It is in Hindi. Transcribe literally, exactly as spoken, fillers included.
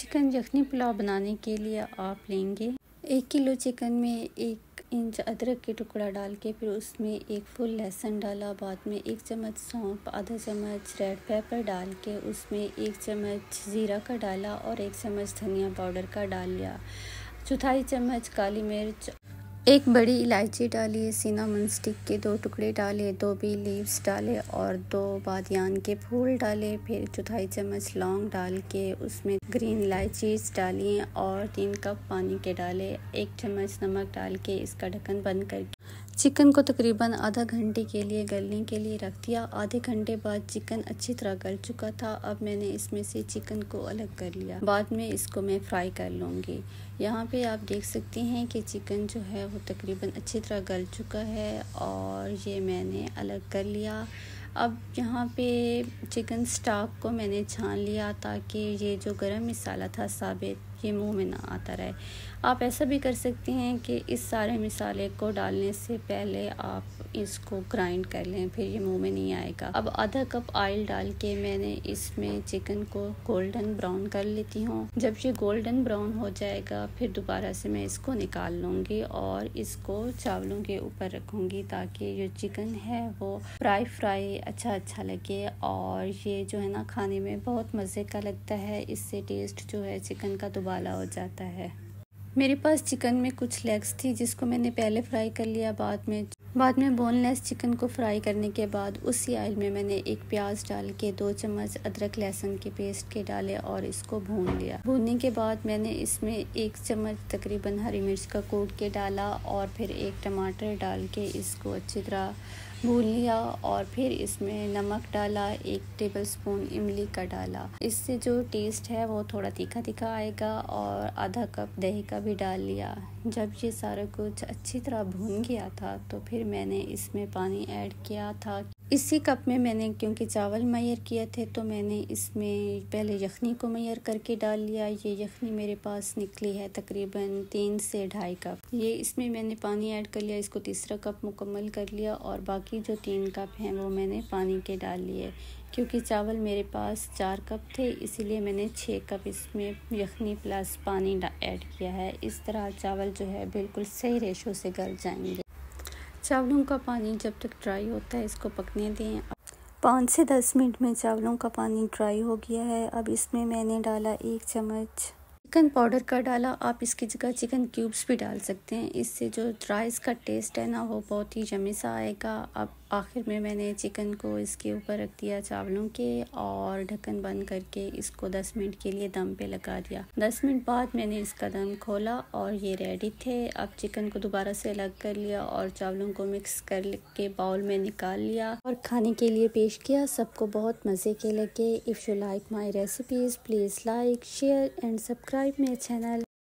चिकन यखनी पुलाव बनाने के लिए आप लेंगे एक किलो चिकन में एक इंच अदरक के टुकड़ा डाल के फिर उसमें एक फुल लहसुन डाला। बाद में एक चम्मच सौंफ, आधा चम्मच रेड पेपर डाल के उसमें एक चम्मच ज़ीरा का डाला और एक चम्मच धनिया पाउडर का डाल लिया। चौथाई चम्मच काली मिर्च, एक बड़ी इलायची डाली, सिनामन स्टिक के दो टुकड़े डाले, दो बी लीव्स डाले और दो बादियान के फूल डाले। फिर चौथाई चम्मच लौंग डाल के उसमें ग्रीन इलायचीज डाली और तीन कप पानी के डाले। एक चम्मच नमक डाल के इसका ढक्कन बंद करके चिकन को तकरीबन आधा घंटे के लिए गलने के लिए रख दिया। आधे घंटे बाद चिकन अच्छी तरह गल चुका था। अब मैंने इसमें से चिकन को अलग कर लिया। बाद में इसको मैं फ्राई कर लूँगी। यहाँ पे आप देख सकते हैं कि चिकन जो है वो तकरीबन अच्छी तरह गल चुका है और ये मैंने अलग कर लिया। अब यहाँ पे चिकन स्टॉक को मैंने छान लिया ताकि ये जो गरम मसाला था साबित ये मुंह में ना आता रहे। आप ऐसा भी कर सकते हैं कि इस सारे मसाले को डालने से पहले आप इसको ग्राइंड कर लें, फिर ये मुंह में नहीं आएगा। अब आधा कप ऑयल डाल के मैंने इसमें चिकन को गोल्डन ब्राउन कर लेती हूँ। जब ये गोल्डन ब्राउन हो जाएगा फिर दोबारा से मैं इसको निकाल लूँगी और इसको चावलों के ऊपर रखूँगी ताकि जो चिकन है वो फ्राई फ्राई अच्छा अच्छा लगे और ये जो है ना खाने में बहुत मज़े का लगता है। इससे टेस्ट जो है चिकन का दुबाला हो जाता है। मेरे पास चिकन में कुछ लेग्स थी जिसको मैंने पहले फ्राई कर लिया। बाद में बाद में बोनलेस चिकन को फ्राई करने के बाद उसी ऑयल में मैंने एक प्याज डाल के दो चम्मच अदरक लहसुन के पेस्ट के डाले और इसको भून लिया। भूनने के बाद मैंने इसमें एक चम्मच तकरीबन हरी मिर्च का कूट के डाला और फिर एक टमाटर डाल के इसको अच्छी तरह भून लिया और फिर इसमें नमक डाला, एक टेबलस्पून इमली का डाला। इससे जो टेस्ट है वो थोड़ा तीखा तीखा आएगा और आधा कप दही का भी डाल लिया। जब ये सारा कुछ अच्छी तरह भून गया था तो फिर मैंने इसमें पानी ऐड किया था। इसी कप में मैंने क्योंकि चावल मैयर किए थे तो मैंने इसमें पहले यखनी को मैयर करके डाल लिया। ये यखनी मेरे पास निकली है तकरीबन तीन से ढाई कप। ये इसमें मैंने पानी ऐड कर लिया, इसको तीसरा कप मुकम्मल कर लिया और बाकी जो तीन कप हैं वो मैंने पानी के डाल लिए। क्योंकि चावल मेरे पास चार कप थे इसीलिए मैंने छः कप इसमें यखनी प्लस पानी ऐड किया है। इस तरह चावल जो है बिल्कुल सही रेशो से गल जाएंगे। चावलों का पानी जब तक ड्राई होता है इसको पकने दें। पाँच से दस मिनट में चावलों का पानी ड्राई हो गया है। अब इसमें मैंने डाला एक चम्मच चिकन पाउडर का डाला। आप इसकी जगह चिकन क्यूब्स भी डाल सकते हैं। इससे जो राइस का टेस्ट है ना वो बहुत ही यम्मी सा आएगा। अब आखिर में मैंने चिकन को इसके ऊपर रख दिया चावलों के और ढक्कन बंद करके इसको दस मिनट के लिए दम पे लगा दिया। दस मिनट बाद मैंने इसका दम खोला और ये रेडी थे। अब चिकन को दोबारा से अलग कर लिया और चावलों को मिक्स कर के बाउल में निकाल लिया और खाने के लिए पेश किया। सबको बहुत मज़े के लगे। If you like my recipes please like share and subscribe my channel.